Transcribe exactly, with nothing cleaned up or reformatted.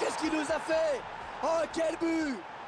qu'est-ce qu'il nous a fait? Oh, quel but!